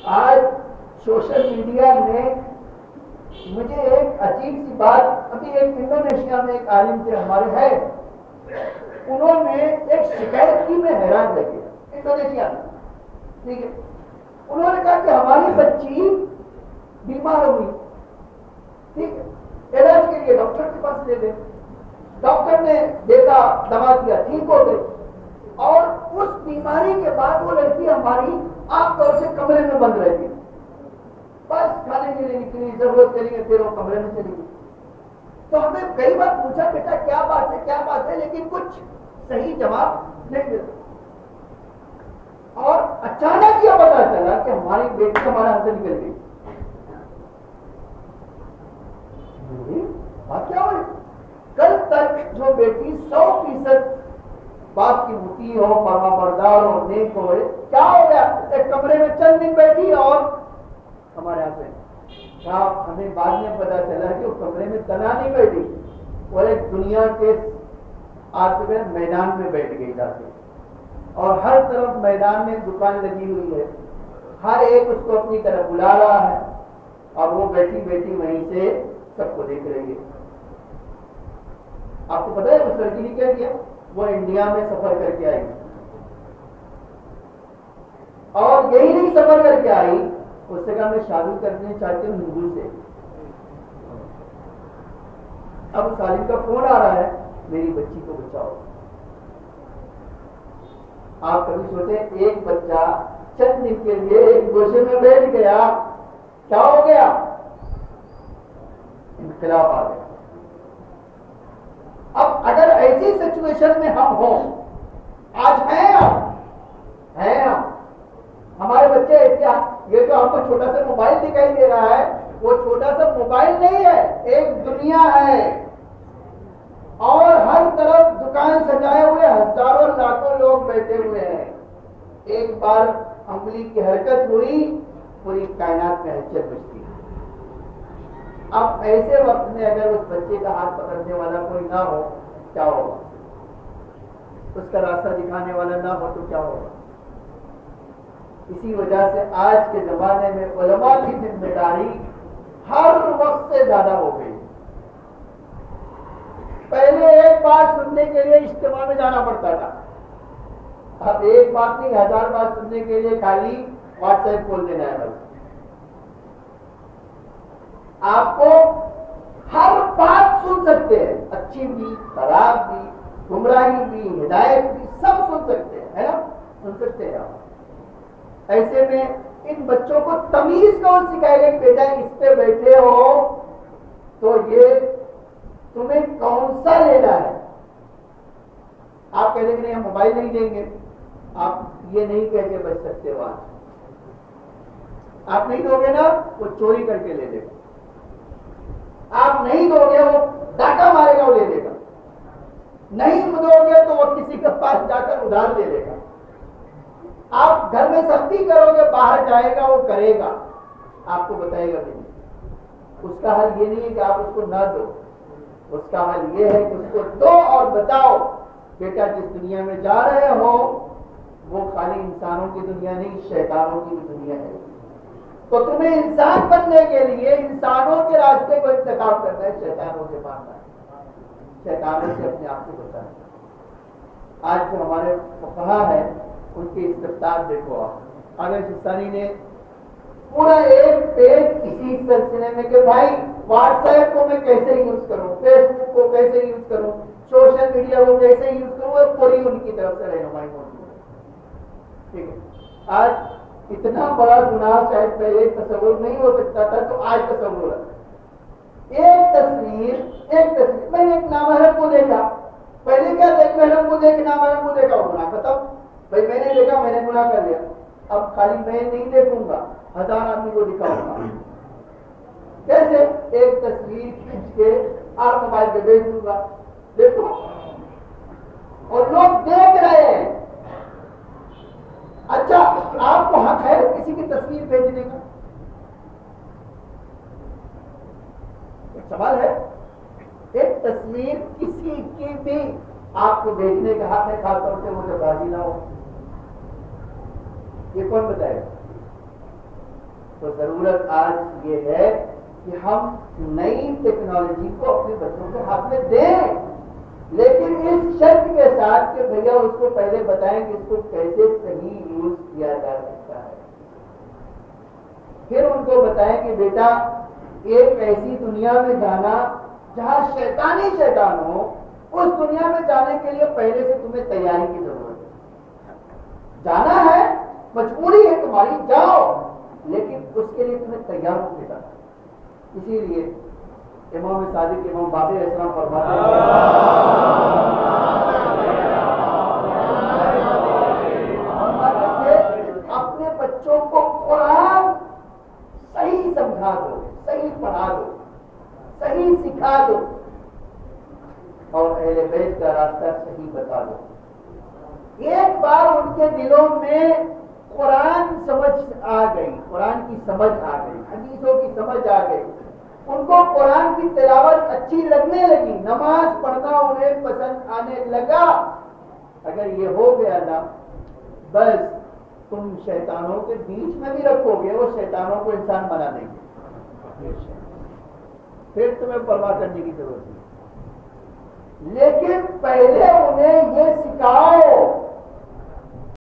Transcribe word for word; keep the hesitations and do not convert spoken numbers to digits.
آج social media نے مجھے ایک عجیب سی بات، ابھی ایک انڈونیشیا میں ایک عالم تھے ہمارے ہے، انہوں نے ایک شکایت کی، میں حیران رہ گیا، انڈونیشیا میں، ٹھیک ہے، انہوں نے کہا کہ ہماری بچی بیمار ہوئی، ٹھیک ہے، علاج کے لیے ڈاکٹر کے پاس لے گئے، ڈاکٹر نے دیکھا، دوا دیا، ٹھیک ہو گئی، اور اس بیماری کے بعد وہ لڑکی ہماری عام طور سے کمرے میں بند رہتی، بس کھانے کے لیے نکلی، ضرورت کے لیے پھر وہ کمرے میں چلی گئی۔ تو ہمیں کئی بار پوچھا بیٹا کیا بات ہے کیا بات ہے، لیکن کچھ صحیح جواب نہیں دیتا، اور اچانک یہ پتا چلا کہ ہماری بیٹی ہمارے ہاتھ سے نکل گئی۔ بات کیا ہوئی؟ کل تک جو بیٹی سو فیصد باپ کی ہوتی ہو، فرما بردار ہو، نیک ہو، کیا ہو گیا؟ ایک کمرے میں چند دن بیٹھی اور ہمارے یہاں پہ ہمیں بعد میں پتا چلا کہ وہ کمرے میں تنہا نہیں بیٹھی، اور ایک دنیا کے آج میدان میں بیٹھ گئی جا کے، اور ہر طرف میدان میں دکان لگی ہوئی ہے، ہر ایک اس کو اپنی طرف بلا رہا ہے، اور وہ بیٹھی بیٹھی وہیں سے سب کو دیکھ رہی ہے۔ آپ کو پتا ہے اس لڑکی نے کیا کیا؟ وہ انڈیا میں سفر کر کے آئی، اور یہی نہیں سفر کر کے آئی، اس سے کہا میں شادی کرنے چاہتی ہوں ہندو سے۔ اب سالم کا فون آ رہا ہے، میری بچی کو بچاؤ۔ آپ کبھی سوچے ایک بچہ چند دن کے لیے ایک گوشے میں بیٹھ گیا، کیا ہو گیا؟ انقلاب آ گیا۔ اب اگر ایسی سچویشن میں ہم ہوں، آج ہیں ہم ہیں ہم ہمارے بچے ایسے، یہ جو آپ کو چھوٹا سا موبائل دکھائی دے رہا ہے، وہ چھوٹا سا موبائل نہیں ہے، ایک دنیا ہے، اور ہر طرف دکان سجائے ہوئے ہزاروں لاکھوں لوگ بیٹھے ہوئے ہیں۔ ایک بار انگلی کی حرکت ہوئی، پوری کائنات میں ہلچل مچتی ہے۔ اب ایسے وقت میں اگر اس بچے کا ہاتھ پکڑنے والا کوئی نہ ہو کیا ہوگا؟ اس کا راستہ دکھانے والا نہ ہو تو کیا ہوگا؟ اسی وجہ سے آج کے زمانے میں علماء کی ذمہ داری ہر وقت سے زیادہ ہو گئی۔ پہلے ایک بات سننے کے لیے اجتماع میں جانا پڑتا تھا، اب ایک بات نہیں ہزار بات سننے کے لیے خالی واٹس ایپ کھول دینا ہے بس۔ آپ کو ہر بات سن سکتے ہیں، اچھی بھی، خراب بھی، گمراہی بھی، ہدایت بھی، سب سن سکتے ہیں، ہے نا؟ سن سکتے ہیں آپ۔ ایسے میں ان بچوں کو تمیز کون سکھائے گا کہ بیٹا اس پہ بیٹھے ہو تو یہ تمہیں کون سا لینا ہے؟ آپ کہہ دیں گے نہیں ہم موبائل نہیں دیں گے، آپ یہ نہیں کہہ کے بچ سکتے ہو۔ آج آپ نہیں دو گے نا، وہ چوری کر کے لے لے گا، آپ نہیں دو گے وہ ڈاکہ مارے گا، وہ لے لے گا، نہیں دو گے تو وہ کسی کے پاس جا کر ادھار لے لے گا، آپ گھر میں سختی کرو گے باہر جائے گا، وہ کرے گا، آپ کو بتائے گا نہیں۔ اس کا حل یہ نہیں ہے کہ آپ اس کو نہ دو، اس کا حل یہ ہے کہ اس کو دو اور بتاؤ بیٹا جس دنیا میں جا رہے ہو وہ خالی انسانوں کی دنیا نہیں، شیطانوں کی بھی دنیا ہے، تو تمہیں انسان بننے کے لیے انسانوں کے راستے کو انتخاب کرنا ہے، شیطانوں سے ماننا ہے، شیطانوں سے اپنے آپ کو بچانا ہے۔ آج جو ہمارے فقہا ہے ان کی استفتاح دیکھو آپ، آگے سستانی نے پورا ایک پیج اسی سلسلے میں کہ بھائی واٹس ایپ کو میں کیسے یوز کروں، فیس بک کو کیسے یوز کروں، سوشل میڈیا کو کیسے یوز کروں، اور پوری ان کی طرف سے رہنمائی موجود ہے۔ ٹھیک ہے، آج اتنا بڑا گناہ شاید پہلے تصور نہیں ہو سکتا تھا، تو آج تصور ہے۔ ایک تصویر ایک تصویر میں نے ایک نامحرم کو دیکھا، پہلے کیا دیکھ محرم کو دیکھ نامحرم کو دیکھا، وہ گناہ ختم، بھائی میں نے دیکھا میں نے گناہ کر لیا، اب خالی میں نہیں دیکھوں گا، ہزار آدمی کو دکھاؤں گا۔ کیسے؟ ایک تصویر کھینچ کے آپ موبائل پہ بھیج دوں گا، دیکھو، اور لوگ دیکھ رہے ہیں۔ اچھا آپ کو حق ہے کسی کی تصویر بھیجنے کا؟ ایک سوال ہے، ایک تصویر کسی کی بھی آپ کو بھیجنے کا حق ہے، خاص طور سے وہ جو راضی نہ ہو، یہ کون بتائے گا؟ تو ضرورت آج یہ ہے کہ ہم نئی ٹیکنالوجی کو اپنے بچوں کے ہاتھ میں دیں، لیکن اس شرط کے ساتھ کہ بھیا اس کو پہلے بتائیں کہ اس کو کیسے صحیح یوز کیا جا سکتا ہے. پھر ان کو بتائیں کہ بیٹا ایک ایسی دنیا میں جانا جہاں شیطانی شیطان ہو، اس دنیا میں جانے کے لیے پہلے سے تمہیں تیاری کی ضرورت ہے. جانا ہے، مجبوری ہے تمہاری، جاؤ، لیکن اس کے لیے تمہیں تیار ہو کے جانا. اسی لیے امام صادق امام باقر علیہ السلام فرماتے ہیں اپنے بچوں کو قرآن صحیح سمجھا دو، صحیح پڑھا دو، صحیح سکھا دو، اور اہل بیت کا راستہ صحیح بتا دو. ایک بار ان کے دلوں میں قرآن سمجھ آ گئی، قرآن کی سمجھ آ گئی، حدیثوں کی سمجھ آ گئی، ان کو قرآن کی تلاوت اچھی لگنے لگی، نماز پڑھنا انہیں پسند آنے لگا. اگر یہ ہو گیا نا، بس تم شیطانوں کے بیچ میں بھی رکھو گے، وہ شیطانوں کو انسان بنا دیں گے، پھر تمہیں پرواہ کرنے کی ضرورت نہیں. لیکن پہلے انہیں یہ سکھاؤ